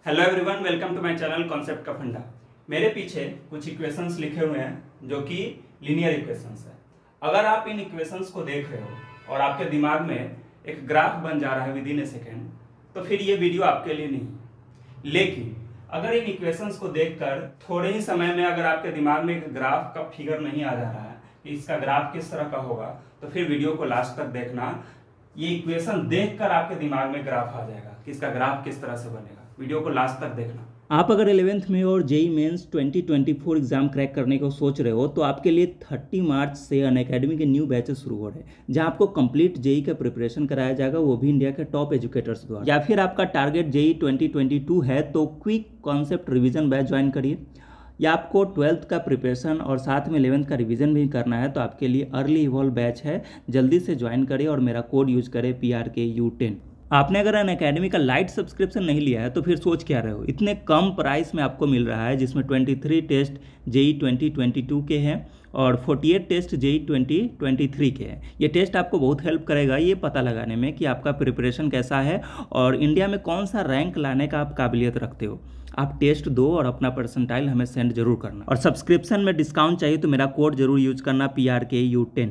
Hello everyone, welcome to my channel concept का फंडा। मेरे पीछे कुछ इक्वेशंस लिखे हुए हैं जो कि लीनियर इक्वेशंस है। अगर आप इन इक्वेशंस को देख रहे हो और आपके दिमाग में एक ग्राफ बन जा रहा है विद इन ए सेकेंड, तो फिर ये वीडियो आपके लिए नहीं है। लेकिन अगर इन इक्वेशंस को देखकर थोड़े ही समय में अगर आपके दिमाग में एक ग्राफ का फिगर नहीं आ जा रहा है कि इसका ग्राफ किस तरह का होगा, तो फिर वीडियो को लास्ट तक देखना। ये इक्वेशन देखकर आपके दिमाग में ग्राफ आ जाएगा कि इसका ग्राफ किस तरह से बनेगा। वीडियो को लास्ट तक देखना। आप अगर 11th में और जेई मेंस 2024 एग्जाम क्रैक करने को सोच रहे हो तो आपके लिए 30 मार्च से अनअकैडमी के न्यू बैचेस शुरू हो रहे हैं, जहां आपको कंप्लीट जेई का प्रिपरेशन कराया जाएगा, वो भी इंडिया के टॉप एजुकेटर्स द्वारा। या फिर आपका टारगेट जेई 2022 है तो quick concept revision batch join करिए। या आपको 12th का प्रिपरेशन और साथ में 11th का रिवीजन भी करना है तो आपके लिए अर्ली इवॉल्व बैच है, जल्दी से ज्वाइन करिए और मेरा कोड यूज करें PRKU10। आपने अगर अनअकैडमी का लाइट सब्सक्रिप्शन नहीं लिया है तो फिर सोच क्या रहे हो। इतने कम प्राइस में आपको मिल रहा है, जिसमें 23 टेस्ट जेई 2022 के हैं और 48 टेस्ट जेई 2023 के हैं। ये टेस्ट आपको बहुत हेल्प करेगा ये पता लगाने में कि आपका प्रिपरेशन कैसा है और इंडिया में कौन सा रैंक लाने का आप काबिलियत रखते हो। आप टेस्ट दो और अपना परसेंटाइल हमें सेंड जरूर करना। और सब्सक्रिप्शन में डिस्काउंट चाहिए तो मेरा कोड जरूर यूज करना PRKU10।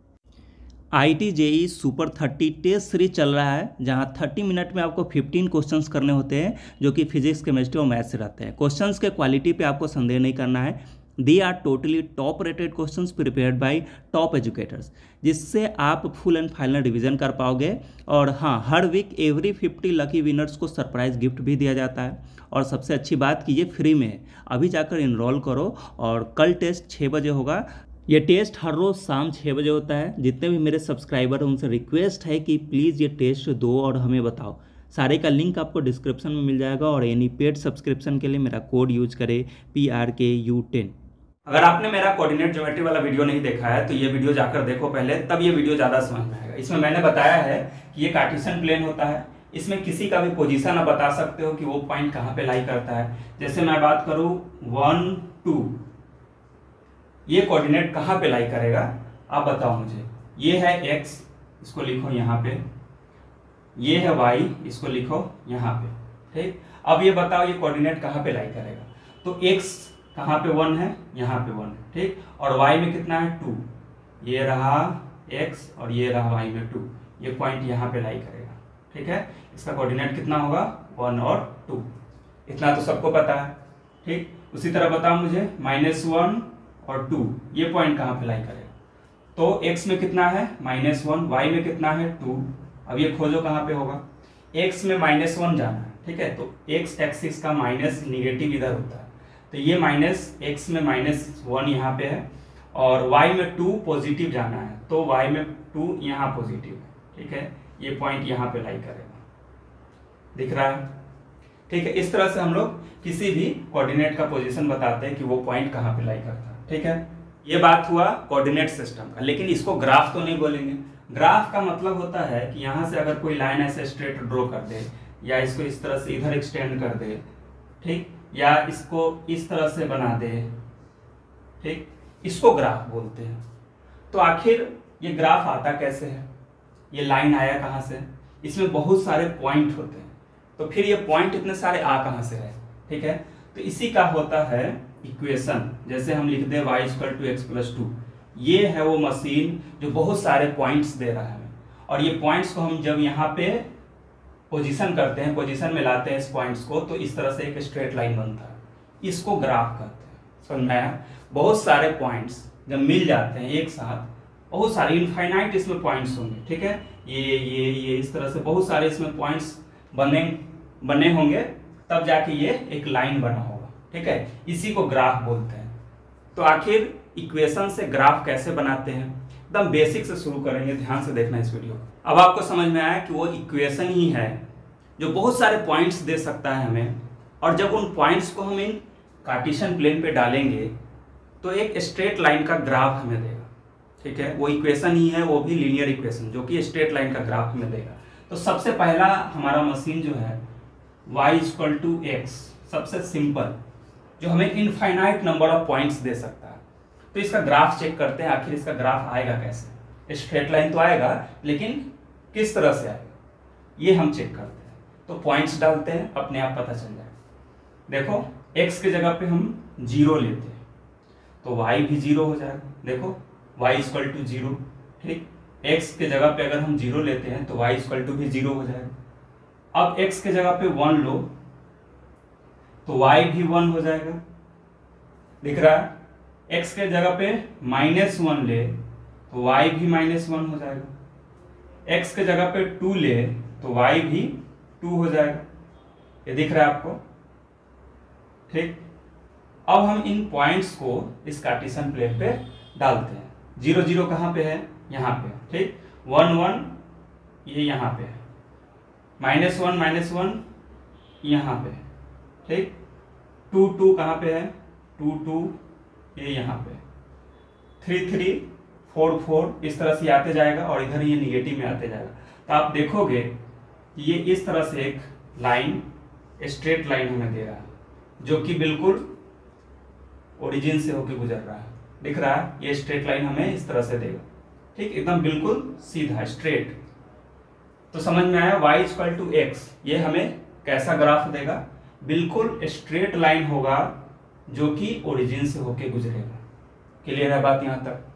IIT JEE super 30 test series चल रहा है, जहां 30 मिनट में आपको 15 क्वेश्चंस करने होते हैं जो कि फिजिक्स, केमिस्ट्री और मैथ से रहते हैं। क्वेश्चंस के क्वालिटी पे आपको संदेह नहीं करना है। They are totally top rated questions prepared by top educators, जिससे आप फुल एंड फाइनल रिवीजन कर पाओगे। और हाँ, हर वीक एवरी 50 लकी विनर्स को सरप्राइज गिफ्ट भी दिया जाता है। और सबसे अच्छी बात कि ये फ्री में है। अभी जाकर इनरोल करो। और कल टेस्ट 6 बजे होगा। ये टेस्ट हर रोज़ शाम 6 बजे होता है। जितने भी मेरे सब्सक्राइबर हैं उनसे रिक्वेस्ट है कि प्लीज़ ये टेस्ट दो और हमें बताओ। सारे का लिंक आपको डिस्क्रिप्शन में मिल जाएगा और एनी पेड सब्सक्रिप्शन के लिए मेरा कोड यूज करें PRKU10। अगर आपने मेरा कोऑर्डिनेट ज्योमेट्री वाला वीडियो नहीं देखा है तो ये वीडियो जाकर देखो पहले, तब ये वीडियो ज़्यादा समझ में आएगा। इसमें मैंने बताया है कि ये कार्टेशियन प्लेन होता है। इसमें किसी का भी पोजीशन आप बता सकते हो कि वो पॉइंट कहाँ पे लाई करता है। जैसे मैं बात करूँ 1 2, ये कोऑर्डिनेट कहाँ पे लाई करेगा आप बताओ मुझे। ये है x, इसको लिखो यहाँ पे। ये है y, इसको लिखो यहाँ पे। ठीक, अब ये बताओ ये कोऑर्डिनेट कहाँ पे लाई करेगा। तो x कहाँ पे 1 है, यहाँ पे 1 है। ठीक, और y में कितना है 2, ये रहा x और ये रहा y में 2। ये पॉइंट यहाँ पे लाई करेगा। ठीक है, इसका कोऑर्डिनेट कितना होगा 1 और 2। इतना तो सबको पता है। ठीक, उसी तरह बताओ मुझे -1 और 2, ये पॉइंट कहाँ पे लाई करेगा। तो x में कितना है -1, y में कितना है 2। अब ये खोजो कहाँ पे होगा। x में -1 जाना है, ठीक है, तो x एक्सिस का माइनस निगेटिव इधर होता है, तो ये x में -1 यहाँ पे है और y में 2 पॉजिटिव जाना है, तो y में 2 यहाँ पॉजिटिव है। ठीक है, ये पॉइंट यहाँ पे लाई करेगा। दिख रहा है। ठीक है, इस तरह से हम लोग किसी भी कोऑर्डिनेट का पोजीशन बताते हैं कि वो पॉइंट कहाँ पे लाई करता है। ठीक है, ये बात हुआ कोऑर्डिनेट सिस्टम का। लेकिन इसको ग्राफ तो नहीं बोलेंगे। ग्राफ का मतलब होता है कि यहाँ से अगर कोई लाइन ऐसे स्ट्रेट ड्रॉ कर दे, या इसको इस तरह से इधर एक्सटेंड कर दे, ठीक, या इसको इस तरह से बना दे, ठीक, इसको ग्राफ बोलते हैं। तो आखिर ये ग्राफ आता कैसे है, ये लाइन आया कहाँ से। इसमें बहुत सारे पॉइंट होते हैं, तो फिर ये पॉइंट इतने सारे आ कहाँ से रहे। ठीक है, तो इसी का होता है इक्वेशन। जैसे हम लिख दे y = x + 2, ये है वो मशीन जो बहुत सारे पॉइंट्स दे रहा है हमें। और ये पॉइंट्स को हम जब यहाँ पे पोजीशन करते हैं, पोजीशन में लाते हैं इस पॉइंट्स को, तो इस तरह से एक स्ट्रेट लाइन बनता है। इसको ग्राफ कहते हैं। समझ में आया। बहुत सारे पॉइंट्स जब मिल जाते हैं एक साथ, बहुत सारे इनफाइनाइट इसमें पॉइंट्स होंगे। ठीक है, ये इस तरह से बहुत सारे इसमें पॉइंट्स बने होंगे, तब जाके ये एक लाइन बना होगा। ठीक है, इसी को ग्राफ बोलते हैं। तो आखिर इक्वेशन से ग्राफ कैसे बनाते हैं, एकदम बेसिक से शुरू करेंगे। ध्यान से देखना इस वीडियो को। अब आपको समझ में आया कि वो इक्वेशन ही है जो बहुत सारे पॉइंट्स दे सकता है हमें, और जब उन पॉइंट्स को हम इन कार्टेशियन प्लेन पे डालेंगे तो एक स्ट्रेट लाइन का ग्राफ हमें देगा। ठीक है, वो इक्वेशन ही है, वो भी लीनियर इक्वेशन, जो कि स्ट्रेट लाइन का ग्राफ हमें देगा। तो सबसे पहला हमारा मशीन जो है y = x, सबसे सिंपल, जो हमें इनफाइनाइट नंबर ऑफ पॉइंट्स दे सकता है। तो इसका ग्राफ चेक करते हैं, आखिर इसका ग्राफ आएगा कैसे। स्ट्रेट लाइन तो आएगा, लेकिन किस तरह से आएगा ये हम चेक करते हैं। तो पॉइंट्स डालते हैं, अपने आप पता चल जाएगा। देखो x के जगह पे हम 0 लेते हैं तो y भी 0 हो जाएगा। देखो y इक्वल टू 0, ठीक। x के जगह पे अगर हम 0 लेते हैं तो y इक्वल टू भी 0 हो जाएगा। अब x के जगह पे 1 लो तो y भी 1 हो जाएगा, दिख रहा है। x के जगह पे -1 ले तो y भी -1 हो जाएगा। x के जगह पे 2 ले तो y भी 2 हो जाएगा। ये दिख रहा है आपको, ठीक। अब हम इन पॉइंट्स को इस कार्टेशियन प्लेन पे डालते हैं। 0 0 कहाँ पे है? यहाँ पे, ठीक। 1 1 ये यहाँ पे है, -1 यहाँ पे, ठीक। 2 2 कहाँ पे है? 2 2 ये यहाँ पे, 3 3 4 4 इस तरह से आते जाएगा और इधर ये निगेटिव में आते जाएगा। तो आप देखोगे ये इस तरह से एक लाइन, स्ट्रेट लाइन हमें दे रहा है जो कि बिल्कुल ओरिजिन से होकर गुजर रहा है, दिख रहा है। ये स्ट्रेट लाइन हमें इस तरह से देगा, ठीक, एकदम बिल्कुल सीधा स्ट्रेट। तो समझ में आया y इक्वल टू x, ये हमें कैसा ग्राफ देगा? बिल्कुल स्ट्रेट लाइन होगा जो कि ओरिजिन से होके गुजरेगा। क्लियर है बात यहां तक?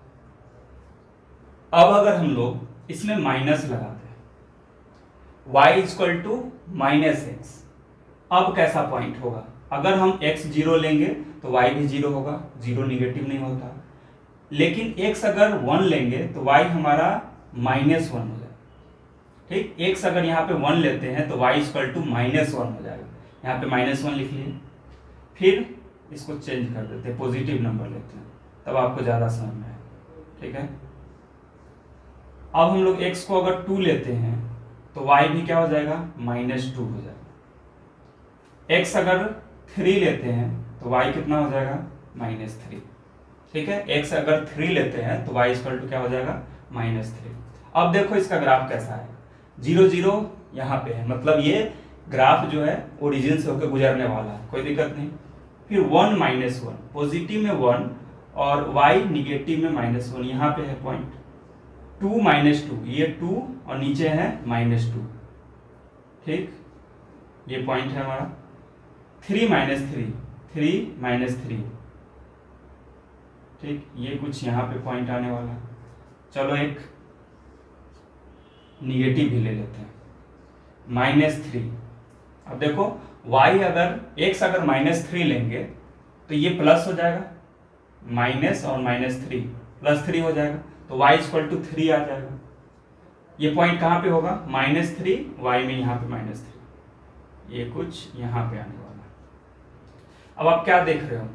अब अगर हम लोग इसमें माइनस लगाते हैं y इक्वल टू -x, अब कैसा पॉइंट होगा? अगर हम x 0 लेंगे तो y भी 0 होगा, 0 निगेटिव नहीं होता। लेकिन x अगर 1 लेंगे तो y हमारा -1 हो जाएगा, ठीक। x अगर यहाँ पे 1 लेते हैं तो y इक्वल टू -1 हो जाएगा। यहाँ पे -1 लिख लिए, फिर इसको चेंज कर देते हैं, पॉजिटिव नंबर लेते हैं, तब आपको ज्यादा समझ में आएगा, ठीक है। अब हम लोग x को अगर 2 लेते हैं तो y भी क्या हो जाएगा? -2 हो जाएगा। x अगर 3 लेते हैं तो y कितना हो जाएगा? -3, ठीक है। x अगर 3 लेते हैं तो y इक्वल टू क्या हो जाएगा? -3। अब देखो इसका ग्राफ कैसा है? 0 0 यहाँ पे है, मतलब ये ग्राफ जो है ओरिजिन से होकर गुजरने वाला है, कोई दिक्कत नहीं। फिर 1 -1, पॉजिटिव में 1 और y निगेटिव में -1, यहाँ पे है पॉइंट। 2 -2, ये 2 और नीचे है -2, ठीक, ये पॉइंट है हमारा। 3 -3, 3 -3, ठीक, ये कुछ यहाँ पे पॉइंट आने वाला है। चलो एक निगेटिव भी ले लेते हैं, -3। अब देखो y अगर x अगर -3 लेंगे तो ये प्लस हो जाएगा, माइनस और -3 +3 हो जाएगा, तो y इक्वल टू 3 आ जाएगा। ये पॉइंट कहाँ पे होगा? -3, y में यहाँ पे -3, ये कुछ यहाँ पे आने वाला है। अब आप क्या देख रहे हो?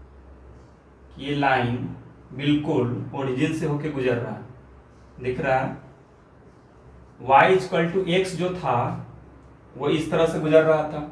ये लाइन बिल्कुल ओरिजिन से होके गुजर रहा है, दिख रहा है। y इक्वल टू x जो था वो इस तरह से गुजर रहा था,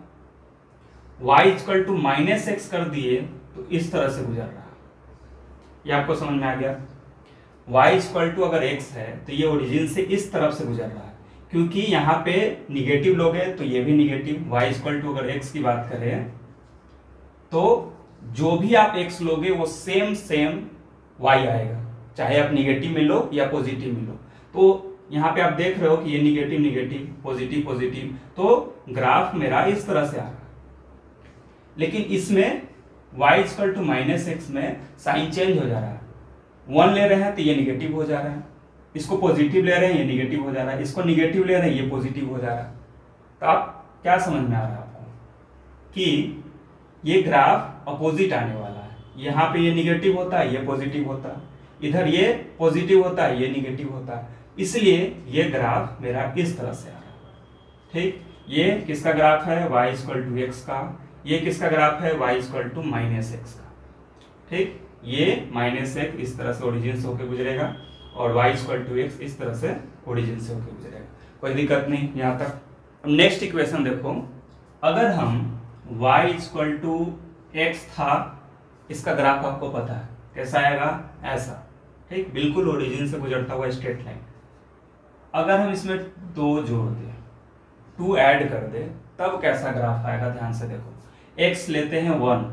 y इक्वल टू -x कर दिए तो इस तरह से गुजर रहा है। ये आपको समझ में आ गया? y इक्वल टू अगर x है तो ये ओरिजिन से इस तरफ से गुजर रहा है, क्योंकि यहाँ पे निगेटिव लोगे तो ये भी निगेटिव। y इक्वल टू अगर x की बात करें तो जो भी आप x लोगे वो सेम y आएगा, चाहे आप निगेटिव में लो या पॉजिटिव में लो। तो यहाँ पे आप देख रहे हो कि ये निगेटिव निगेटिव, पॉजिटिव पॉजिटिव, तो ग्राफ मेरा इस तरह से आ रहा है। लेकिन इसमें y इक्वल टू -x में साइन चेंज हो जा रहा है। 1 ले रहे हैं तो ये निगेटिव हो जा रहा है, इसको पॉजिटिव ले रहे हैं ये निगेटिव हो जा रहा है, इसको निगेटिव ले रहे हैं ये पॉजिटिव हो जा रहा है। तो आप क्या समझ में आ रहा है आपको कि ये ग्राफ अपोजिट आने वाला है। यहाँ पे ये निगेटिव होता है, ये पॉजिटिव होता है, इधर ये पॉजिटिव होता है, ये निगेटिव होता है, इसलिए ये ग्राफ मेरा इस तरह से आ रहा है, ठीक। ये किसका ग्राफ है? y इक्वल टू x का। ये किसका ग्राफ है? y इक्वल टू -x का, ठीक। ये -x इस तरह से ओरिजिन से होकर गुजरेगा और y इक्वल टू x इस तरह से ओरिजिन से होकर गुजरेगा, कोई दिक्कत नहीं यहाँ तक। अब नेक्स्ट इक्वेशन देखो, अगर हम y इक्वल टू x था, इसका ग्राफ आपको पता है कैसा आएगा? ऐसा, ठीक, बिल्कुल ओरिजिन से गुजरता हुआ स्ट्रेट लाइन। अगर हम इसमें 2 जोड़ दें, 2 ऐड कर दे, तब कैसा ग्राफ आएगा? ध्यान से देखो, x लेते हैं 1,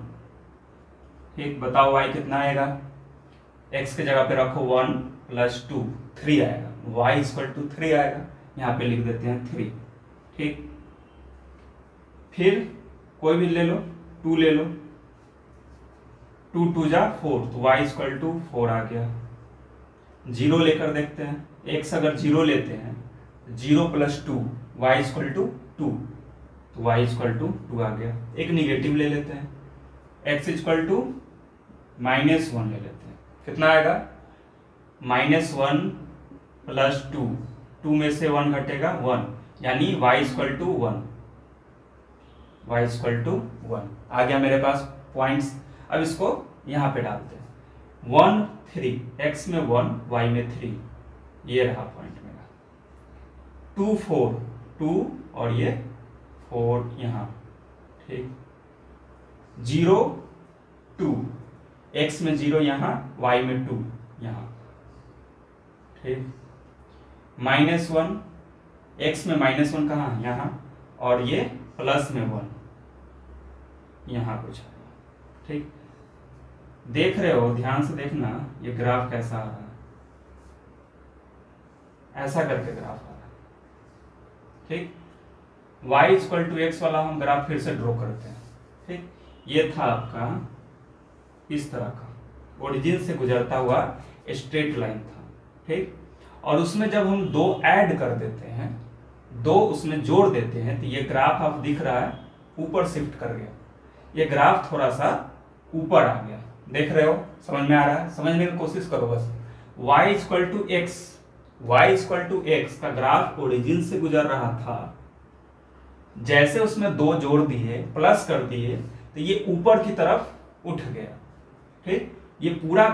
ठीक, बताओ y कितना आएगा? x के जगह पे रखो 1 + 2 3 आएगा, y इक्वल टू 3 आएगा, यहाँ पे लिख देते हैं 3, ठीक। फिर कोई भी ले लो, 2 ले लो, 2 2 जा 4, तो y इक्वल टू 4 आ गया। 0 लेकर देखते हैं, x अगर 0 लेते हैं 0 प्लस 2 y इक्वल टू 2, तो y इक्वल टू 2 आ गया। एक निगेटिव ले लेते हैं, x इक्वल टू -1 ले लेते हैं, कितना आएगा -1 प्लस 2, 2 में से 1 घटेगा 1, यानी y equal to 1, y equal to 1 आ गया मेरे पास पॉइंट्स। अब इसको यहाँ पे डालते हैं, 1 3, x में 1 y में 3, ये रहा पॉइंट मेरा। 2 4, 2 और ये 4 यहाँ, ठीक। 0 2, x में 0 यहाँ, y में 2 यहाँ, ठीक। -1, x में -1 कहाँ, यहाँ, और ये प्लस में 1 यहाँ कुछ है, ठीक। देख रहे हो, ध्यान से देखना ये ग्राफ कैसा आ रहा है, ऐसा करके ग्राफ आ रहा है, ठीक। y इक्वल टू एक्स वाला हम ग्राफ फिर से ड्रॉ करते हैं, ठीक। ये था आपका इस तरह का, ओरिजिन से गुजरता हुआ स्ट्रेट लाइन था, ठीक। और उसमें जब हम 2 ऐड कर देते हैं, 2 उसमें जोड़ देते हैं, तो ये ग्राफ आप दिख रहा है ऊपर शिफ्ट कर गया, ये ग्राफ थोड़ा सा ऊपर आ गया, देख रहे हो, समझ में आ रहा है, समझने की कोशिश करो बस। y equal to x, y equal to x का ग्राफ ओरिजिन से गुजर रहा था, जैसे उसमें 2 जोड़ दिए, प्लस कर दिए, तो ये ऊपर की तरफ उठ गया, ठीक। ये पूरा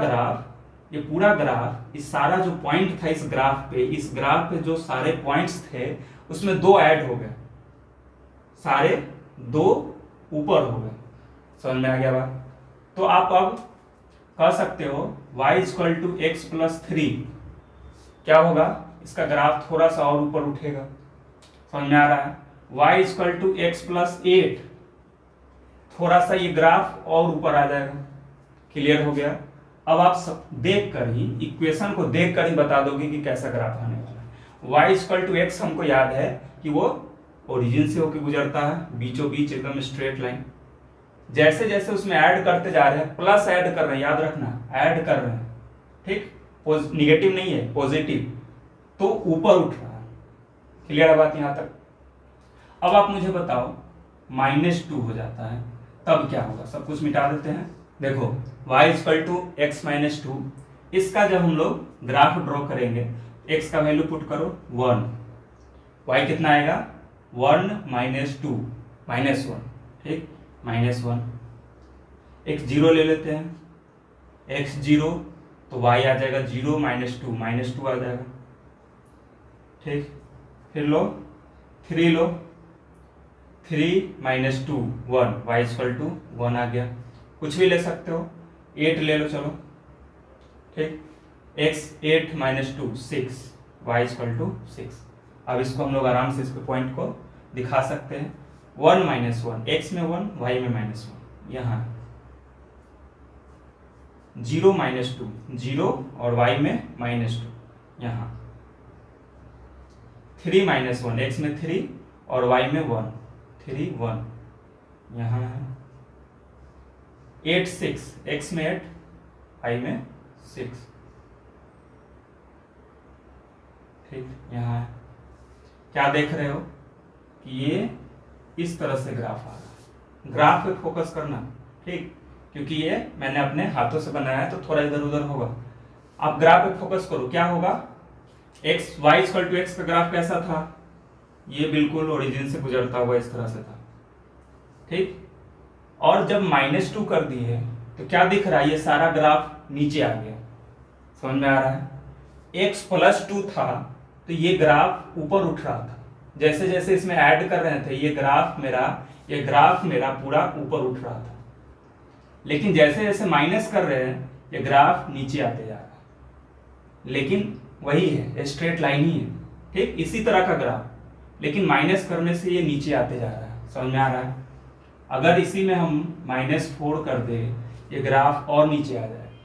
ग्राफ, इस सारा जो पॉइंट था इस ग्राफ पे जो सारे पॉइंट्स थे उसमें 2 ऐड हो गए, सारे 2 ऊपर हो गए, समझ में आ गया बात। तो आप अब कह सकते हो y equal to x plus 3 क्या होगा, इसका ग्राफ थोड़ा सा और ऊपर उठेगा, समझ में आ रहा है। y equal to x plus 8, थोड़ा सा ये ग्राफ और ऊपर आ जाएगा, क्लियर हो गया। अब आप सब देख कर ही, इक्वेशन को देख कर ही बता दोगे कि कैसा ग्राफ आने वाला है। y इक्वल टू एक्स हमको याद है कि वो ओरिजिन से होकर गुजरता है, बीचों बीच एकदम स्ट्रेट लाइन। जैसे जैसे उसमें ऐड करते जा रहे हैं, प्लस ऐड कर रहे हैं, याद रखना, ऐड कर रहे हैं, ठीक, निगेटिव नहीं है, पॉजिटिव, तो ऊपर उठ रहा है, क्लियर है बात यहाँ तक। अब आप मुझे बताओ -2 हो जाता है तब क्या होगा, सब कुछ मिटा देते हैं। देखो y equal to x minus 2, इसका जब हम लोग ग्राफ ड्रॉ करेंगे, x का वैल्यू पुट करो 1, y कितना आएगा 1 -2 -1, ठीक, -1। x 0 ले लेते हैं, x 0 तो y आ जाएगा 0 -2 आ जाएगा, ठीक। फिर लो 3 लो, 3 -2 1, y इक्वल टू 1 आ गया। कुछ भी ले सकते हो, 8 ले लो चलो, ठीक, x 8 -2 6, y इक्वल टू 6। अब इसको हम लोग आराम से इस पॉइंट को दिखा सकते हैं, 1 -1, x में 1 y में -1, यहाँ 0 -2 0 और y में -2, यहाँ 3 -1, x में 3 और y में 1, 3 1, यहाँ है 8 6, x में 8 y में 6, ठीक, यहाँ है। क्या देख रहे हो कि ये इस तरह से ग्राफ आ रहा है, ग्राफ पे फोकस करना, ठीक, क्योंकि ये मैंने अपने हाथों से बनाया है तो थोड़ा इधर उधर होगा। आप ग्राफ पे फोकस करो, क्या होगा, x y equal to x का ग्राफ कैसा था, ये बिल्कुल ओरिजिन से गुजरता हुआ इस तरह से था, ठीक। और जब -2 कर दिए तो क्या दिख रहा है, ये सारा ग्राफ नीचे आ गया, समझ में आ रहा है। x प्लस 2 था तो ये ग्राफ ऊपर उठ रहा था, जैसे जैसे इसमें ऐड कर रहे थे ये ग्राफ मेरा पूरा ऊपर उठ रहा था, लेकिन जैसे जैसे माइनस कर रहे हैं ये ग्राफ नीचे आते जा रहा है, लेकिन वही है, स्ट्रेट लाइन ही है, ठीक, इसी तरह का ग्राफ, लेकिन माइनस करने से ये नीचे आते जा रहा है, समझ में आ रहा है। अगर इसी में हम -4 कर दे ये ग्राफ और नीचे आ जाए,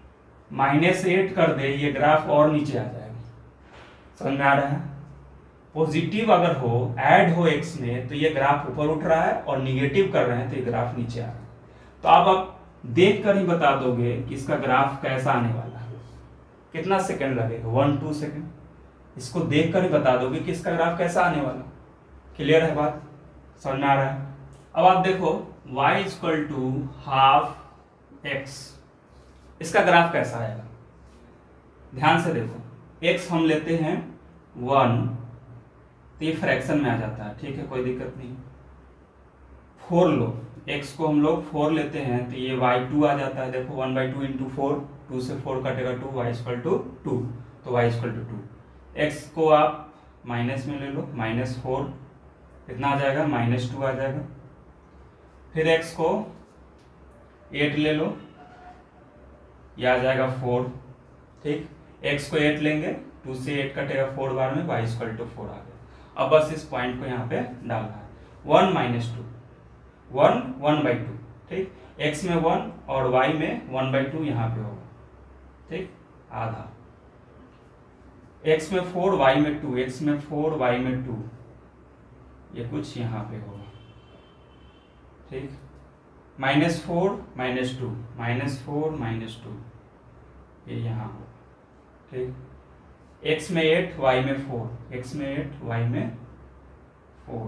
-8 कर दे ये ग्राफ और नीचे आ जाएगा, समझ में आ रहा है। पॉजिटिव अगर हो, ऐड हो x में, तो ये ग्राफ ऊपर उठ रहा है, और निगेटिव कर रहे हैं तो ये ग्राफ नीचे आ रहा है। तो आप देख कर ही बता दोगे कि इसका ग्राफ कैसा आने वाला है। कितना सेकंड लगेगा? 1-2 सेकंड। इसको देख कर ही बता दोगे कि इसका ग्राफ कैसा आने वाला। क्लियर है बात? समझ में आ रहा है? अब आप देखो y = हाफ x, इसका ग्राफ कैसा आएगा? ध्यान से देखो, x हम लेते हैं 1, तो ये फ्रैक्शन में आ जाता है, ठीक है, कोई दिक्कत नहीं। 4 लो, x को हम लोग 4 लेते हैं तो ये y2 आ जाता है। देखो 1/2 × 4, 2 से 4 कटेगा 2, y = 2, तो y = 2। x को आप माइनस में ले लो, -4 कितना आ जाएगा? -2 आ जाएगा। फिर x को 8 ले लो, ये आ जाएगा 4, ठीक। x को 8 लेंगे, 2 से 8 कटेगा 4 बार में, y = 4 आ गया। अब बस इस पॉइंट को यहाँ पे डालना है। 1 - 2, 1 1/2, ठीक। x में 1 और y में 1/2 यहाँ पे होगा, ठीक, आधा। x में 4, y में 2, x में 4, y में 2, ये कुछ यहाँ पे होगा, ठीक। -4 - 2, -4 - 2, ये यहाँ होगा, ठीक। x में 8, y में 4, x में 8, y में 4,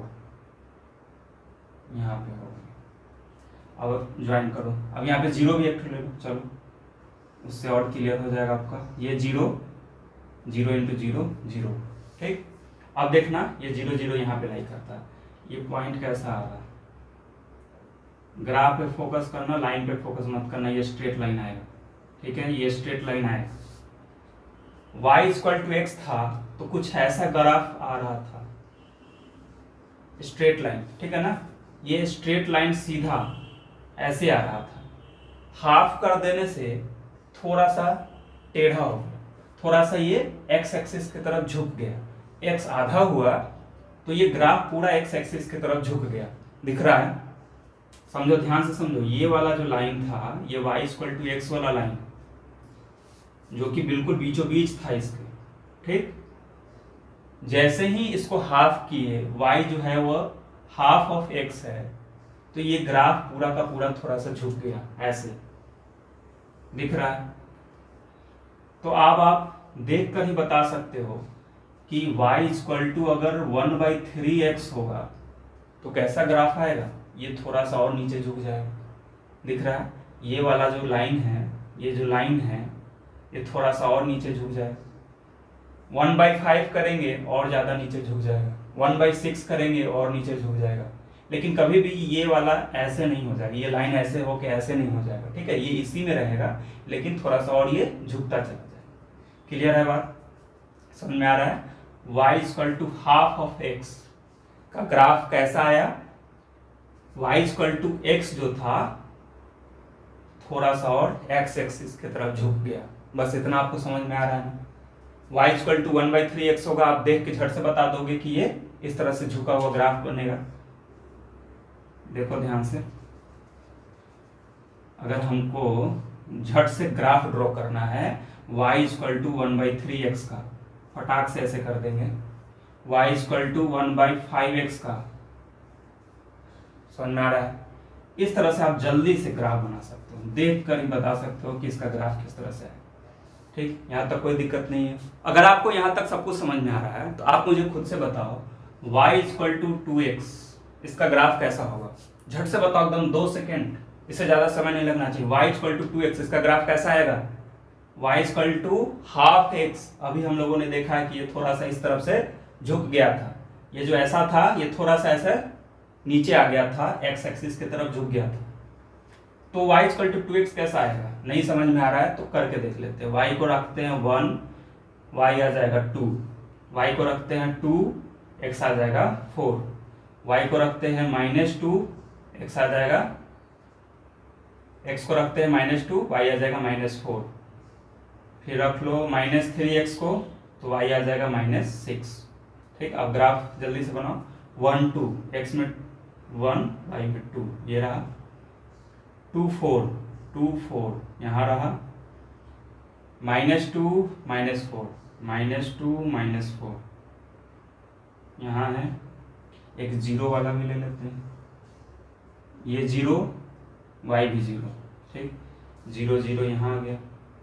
यहाँ पे होगा। अब ज्वाइन करो। अब यहाँ पे 0 भी एक ले लो, चलो, उससे और क्लियर हो जाएगा आपका। ये 0, 0 × 0, 0, ठीक। अब देखना ये 0 0 यहाँ पे लाई करता है। ये पॉइंट कैसा आ रहा है? ग्राफ पे फोकस करना, लाइन पे फोकस मत करना। ये स्ट्रेट लाइन आएगा, ठीक है, ये स्ट्रेट लाइन आएगा। y = x था तो कुछ ऐसा ग्राफ आ रहा था, स्ट्रेट लाइन, ठीक है ना। ये स्ट्रेट लाइन सीधा ऐसे आ रहा था, हाफ कर देने से थोड़ा सा टेढ़ा हो गया, थोड़ा सा ये x एक्सिस की तरफ झुक गया। x आधा हुआ तो ये ग्राफ पूरा x एक्सिस की तरफ झुक गया, दिख रहा है? समझो, ध्यान से समझो। ये वाला जो लाइन था, ये y = x वाला लाइन, जो कि बिल्कुल बीचों बीच था इसके, ठीक। जैसे ही इसको हाफ किए, y जो है वो हाफ ऑफ x है, तो ये ग्राफ पूरा का पूरा थोड़ा सा झुक गया, ऐसे दिख रहा है। तो अब आप देख कर ही बता सकते हो कि y = अगर 1/3x होगा तो कैसा ग्राफ आएगा? ये थोड़ा सा और नीचे झुक जाएगा, दिख रहा है? ये वाला जो लाइन है, ये जो लाइन है, ये थोड़ा सा और नीचे झुक जाएगा। 1/5 करेंगे और ज़्यादा नीचे झुक जाएगा, 1/6 करेंगे और नीचे झुक जाएगा। लेकिन कभी भी ये वाला ऐसे नहीं हो जाएगा, ये लाइन ऐसे होके ऐसे नहीं हो जाएगा, ठीक है। ये इसी में रहेगा, लेकिन थोड़ा सा और ये झुकता चला जाएगा। क्लियर है बात? समझ में आ रहा है? y = हाफ ऑफ x का ग्राफ कैसा आया? y = x जो था थोड़ा सा और x एक्सिस की तरफ झुक गया। बस इतना आपको समझ में आ रहा है ना? y = 1/3x होगा, आप देख के झट से बता दोगे कि ये इस तरह से झुका हुआ ग्राफ बनेगा। देखो ध्यान से, अगर हमको झट से ग्राफ ड्रॉ करना है y = 1/3x का, फटाक से ऐसे कर देंगे। y = 1/5x का, समझ में आ रहा है? इस तरह से आप जल्दी से ग्राफ बना सकते हो, देख कर ही बता सकते हो कि इसका ग्राफ किस तरह से है, ठीक। यहाँ तक कोई दिक्कत नहीं है। अगर आपको यहाँ तक सब कुछ समझ में आ रहा है तो आप मुझे खुद से बताओ y = 2x, इसका ग्राफ कैसा होगा? झट से बताओ, एकदम 2 सेकेंड, इससे ज्यादा समय नहीं लगना चाहिए। y = 2x, इसका ग्राफ कैसा आएगा? y = half x। अभी हम लोगों ने देखा है कि ये थोड़ा सा इस तरफ से झुक गया था, ये जो ऐसा था ये थोड़ा सा ऐसे नीचे आ गया था, x एक्सिस की तरफ झुक गया था। तो y = 2x कैसा आएगा? नहीं समझ में आ रहा है तो करके देख लेते हैं। y को रखते हैं 1, y आ जाएगा 2, y को रखते हैं 2, x आ जाएगा 4, y को रखते हैं -2, x आ जाएगा, x को रखते हैं -2, y आ जाएगा -4, फिर रख लो -3x को, तो y आ जाएगा -6, ठीक। अब ग्राफ जल्दी से बनाओ। 1 2, x में 1, y में 2, ये रहा। 2 4, 2 4 यहाँ रहा। -2 -4, -2 -4, यहाँ है, एक जीरो वाला भी ले लेते हैं, ये जीरो, y भी जीरो, ठीक, जीरो जीरो यहाँ आ गया,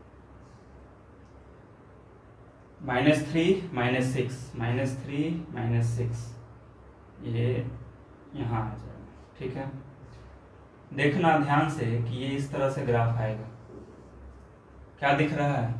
-3 -6, -3 -6, ये यहाँ आ जाएगा, ठीक है। देखना ध्यान से कि ये इस तरह से ग्राफ आएगा। क्या दिख रहा है,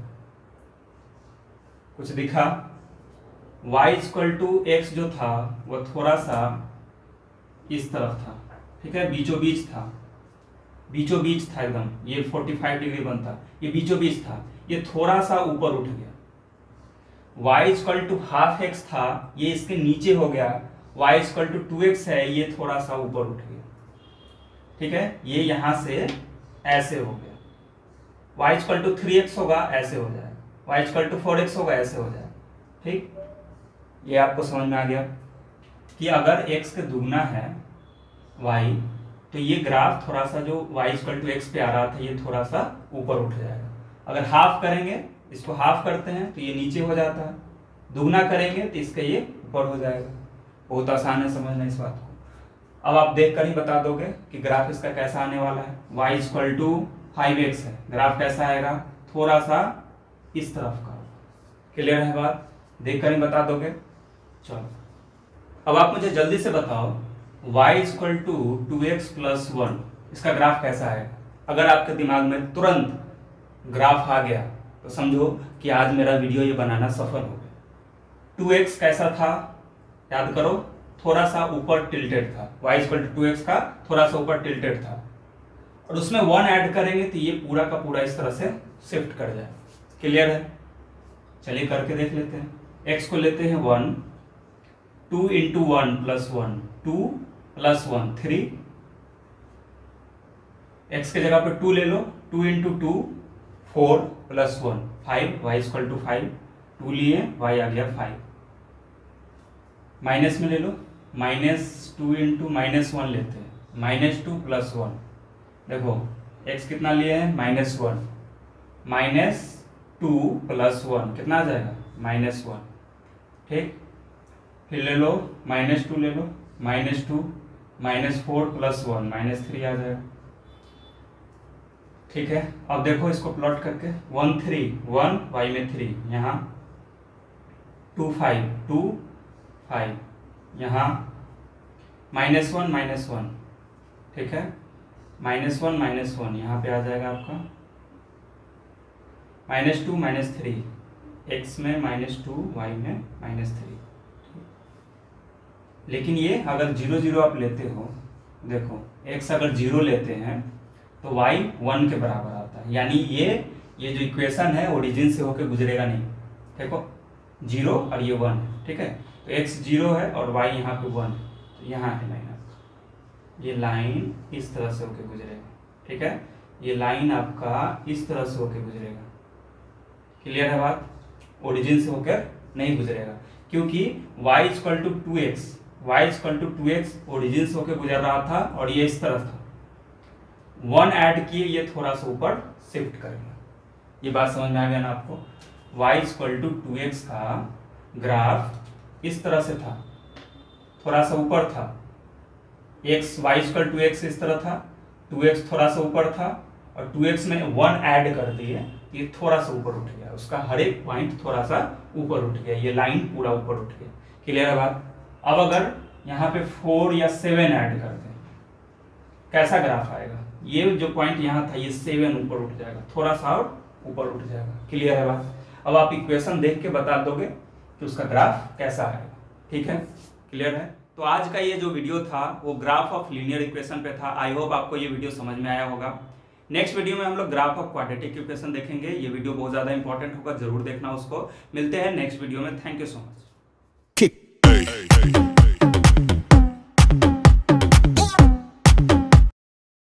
कुछ दिखा? y = x जो था वो थोड़ा सा इस तरफ था, ठीक है, बीचों बीच था, बीचों बीच था एकदम, ये 45 डिग्री बनता, ये बीचों बीच था, ये थोड़ा सा ऊपर उठ गया। y = ½ x था, ये इसके नीचे हो गया, y = 2x है, ये थोड़ा सा ऊपर उठ गया, ठीक है, ये यहां से ऐसे हो गया। y = 3x होगा, ऐसे हो जाएगा, y = 4x होगा, ऐसे हो जाएगा, ठीक। ये आपको समझ में आ गया कि अगर x का दुगना है y, तो ये ग्राफ थोड़ा सा जो y = x पे आ रहा था, ये थोड़ा सा ऊपर उठ जाएगा। अगर हाफ करेंगे, इसको हाफ करते हैं तो ये नीचे हो जाता है, दुगना करेंगे तो इसका ये ऊपर हो जाएगा। बहुत आसान है समझना इस बात को। अब आप देख कर ही बता दोगे कि ग्राफ इसका कैसा आने वाला है। y = 5x है, ग्राफ कैसा आएगा, थोड़ा सा इस तरफ का। क्लियर है बात, देख कर ही बता दोगे। चलो अब आप मुझे जल्दी से बताओ y = 2x + 1, इसका ग्राफ कैसा आएगा। अगर आपके दिमाग में तुरंत ग्राफ आ गया तो समझो कि आज मेरा वीडियो ये बनाना सफल हो गया। 2x कैसा था, याद करो, थोड़ा सा ऊपर टिल्टेड था, y = 2x का थोड़ा सा ऊपर टिल्टेड था, और उसमें 1 ऐड करेंगे तो ये पूरा का पूरा इस तरह से शिफ्ट कर जाए। क्लियर है, चलिए करके देख लेते हैं। x को लेते हैं 1, 2 × 1 + 1, 2 + 1 3, x के जगह पे 2 ले लो, 2 × 2 4 + 1 5, y = 5, 2 लिए, y आ गया 5। माइनस में ले लो, -2 × -1 लेते हैं, -2 + 1, देखो x कितना लिए हैं, -1, -2 + 1 कितना आ जाएगा, -1, ठीक। फिर ले लो, -2 ले लो, -2, -4 + 1 -3 आ जाएगा, ठीक है। अब देखो इसको प्लॉट करके, 1 3 1, y में 3, यहाँ 2 5 2 5, यहाँ -1 -1, ठीक है, -1 -1 यहाँ पे आ जाएगा आपका, -2 -3, x में -2, y में -3। लेकिन ये अगर 0 0 आप लेते हो, देखो x अगर 0 लेते हैं तो y 1 के बराबर आता है, यानी ये जो इक्वेशन है ओरिजिन से होकर गुजरेगा नहीं। देखो 0 और ये 1, ठीक है, तो x 0 है और y यहाँ पे 1, तो यहाँ है लाइन आपका, ये लाइन इस तरह से होकर गुजरेगा, ठीक है, ये लाइन आपका इस तरह से होकर गुजरेगा। क्लियर है बात, ओरिजिन से होकर नहीं गुजरेगा, क्योंकि y = 2x, y = 2x origin से होकर गुजर रहा था और ये इस तरफ था, 1 ऐड किए, ये थोड़ा सा ऊपर शिफ्ट कर गया। ये बात समझ में आ गया ना आपको। y = 2x का ग्राफ इस तरह से था, थोड़ा सा ऊपर था, y = 2x इस तरह था, 2x थोड़ा सा ऊपर था, और 2x में 1 ऐड कर दिए, ये थोड़ा सा ऊपर उठ गया, उसका हर एक पॉइंट थोड़ा सा ऊपर उठ गया, ये लाइन पूरा ऊपर उठ गया। क्लियर है बात। अब अगर यहाँ पे 4 या 7 ऐड कर दें, कैसा ग्राफ आएगा, ये जो पॉइंट यहाँ था ये 7 ऊपर उठ जाएगा, थोड़ा सा और ऊपर उठ जाएगा। क्लियर है बात। अब आप इक्वेशन देख के बता दोगे कि उसका ग्राफ कैसा आएगा, ठीक है, क्लियर है। तो आज का ये जो वीडियो था वो ग्राफ ऑफ लीनियर इक्वेशन पे था। आई होप आपको ये वीडियो समझ में आया होगा। नेक्स्ट वीडियो में हम लोग ग्राफ ऑफ क्वाड्रेटिक इक्वेशन देखेंगे। ये वीडियो बहुत ज़्यादा इंपॉर्टेंट होगा, जरूर देखना उसको। मिलते हैं नेक्स्ट वीडियो में। Thank you so much.